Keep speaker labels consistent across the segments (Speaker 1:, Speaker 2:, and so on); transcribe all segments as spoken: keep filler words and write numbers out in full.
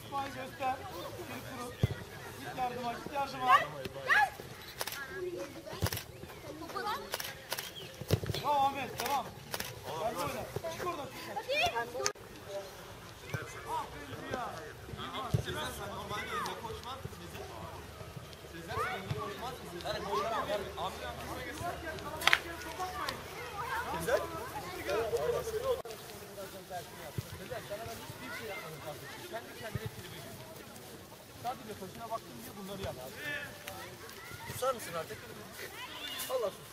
Speaker 1: İsmail göster. Bir kuru. Git yardıma, git yardıma. Bravo Ahmet, devam. Ben de öyle. Çık oradan, çık. Aferin ya.
Speaker 2: Sezer sen normal yerine koşmaz mısın bize? Sezer sen yerine koşmaz mısın? Hadi koşmaz mısın? Abi yanına gelsin. Sezer? Sezer sana ben hiçbir şey yapmadım kardeşim. Kendi kendine tribi gibi. Sadece koşuna baktım diye bunları yap abi. Susar mısın artık? Allah sus.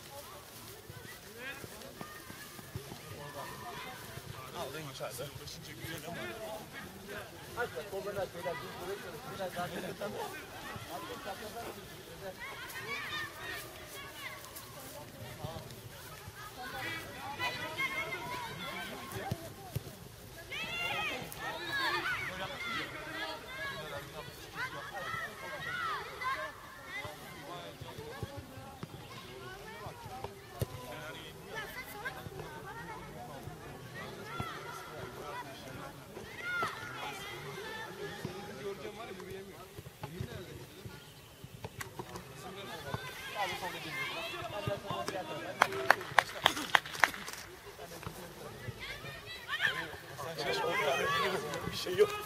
Speaker 2: Aldın içeride. Başınca güzel ama. Aç bak, kollarını aç. Beyler, biz buraya çalışıyoruz. Biraz daha çalışalım. Abi, çaprazdan çalışıyoruz. Bir şey yok.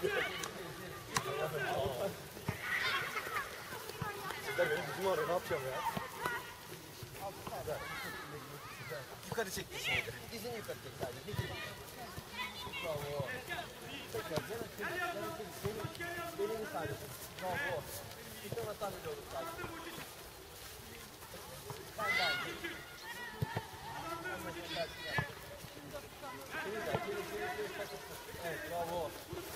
Speaker 2: Sizler beni bizim arıyor, ne yapacağım ya? Yukarı çekti şimdi. Dizini yukarı çek sadece. Dizini. Bravo. Tekrar canım. Belini sadece. Bravo. Bir tane sadece olur sadece. Ben de aldım. Evet, bravo.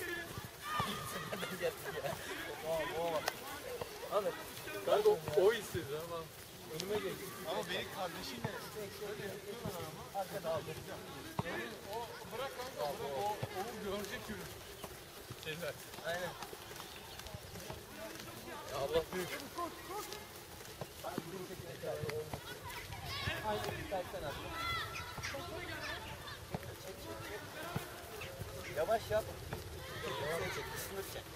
Speaker 2: Bravo. Ahmet, ben de o, o istedi ama önüme geçti. Ama benim kardeşim de şöyle yapıyorlar ama. Arkada aldı. Benim o, bırak kanka, bırak o, onu görecek yürü. Şeyler. Aynen. Ya Allah büyük. Hadi bir şekilde çağırdı. Haydi, istersen artık. Yavaş yap. Yavaş çek, sınır çek.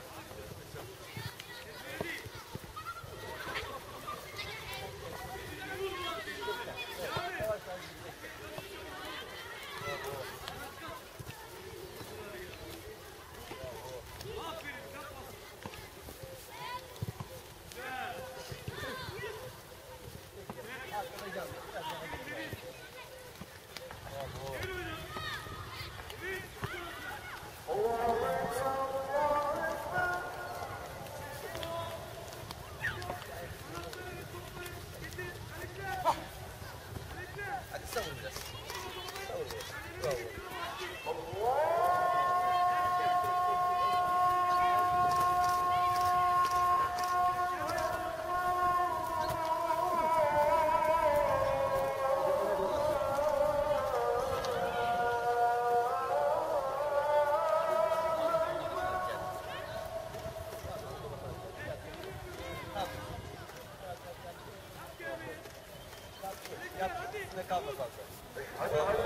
Speaker 2: Yap, üstüne kalma fazla.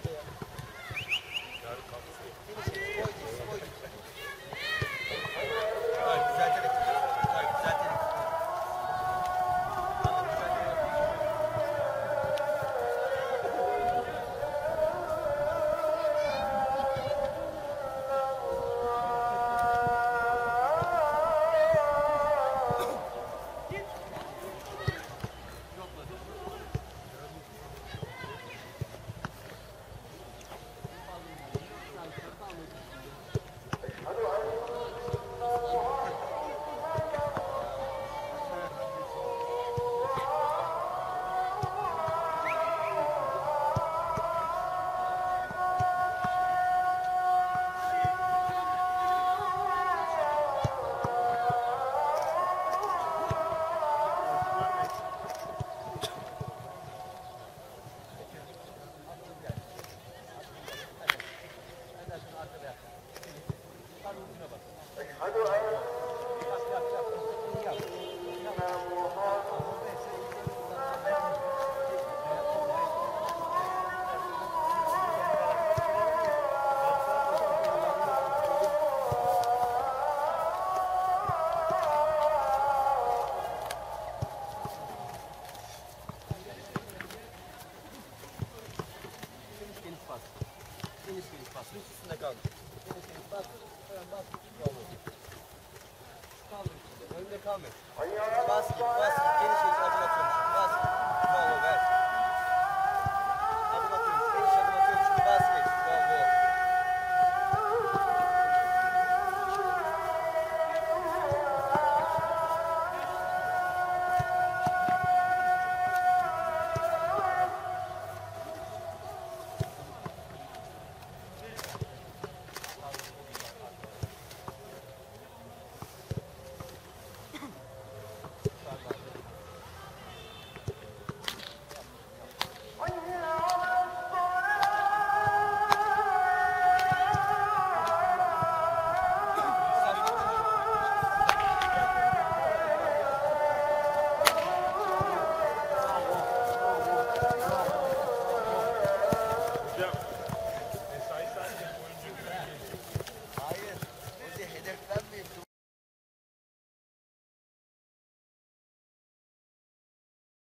Speaker 2: Haydi.
Speaker 3: Aslında hiç üstünde kaldı. Bas. Hemen bas. Kaldır üstünde. Önünde kalmıyor. Bas git. Bas git. Geniş geniş adım atıyormuş.